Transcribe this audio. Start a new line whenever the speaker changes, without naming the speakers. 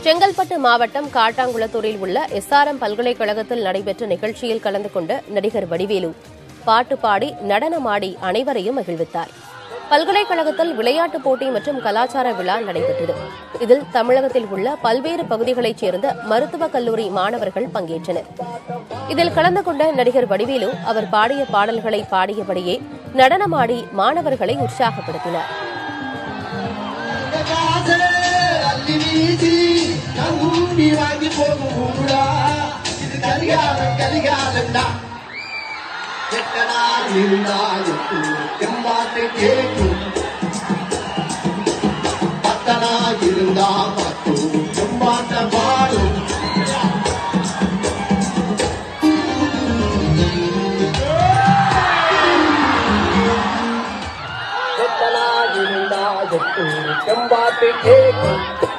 செங்கல்பட்டு மாவட்டம் காட்டாங்குளத்தூரில் உள்ள SRM பல்கலைக்கழகத்தில் நடைபெற்ற நிகழ்ச்சியில் கலந்து கொண்ட நடிகர் வடிவேலு பாட்டு பாடி நடனமாடி அனைவரையும் மகிழ்வித்தார். பல்கலைக்கழகத்தில் விளையாட்டுப் போட்டி மற்றும் கலாச்சார விழா நடைபெற்றது. இதில் தமிழகத்தில் உள்ள பல்வேறு பகுதிகளைச் சேர்ந்த மருத்துவக் கல்லூரி மாணவர்கள் பங்கேற்றனர். இதில் கலந்து கொண்ட நடிகர் வடிவேலு அவர் பாடிய பாடல்களை பாடியபடியே நடனமாடி மாணவர்களை உற்சாகப்படுத்தினார்.
செம்பாட்டு கேட்கும்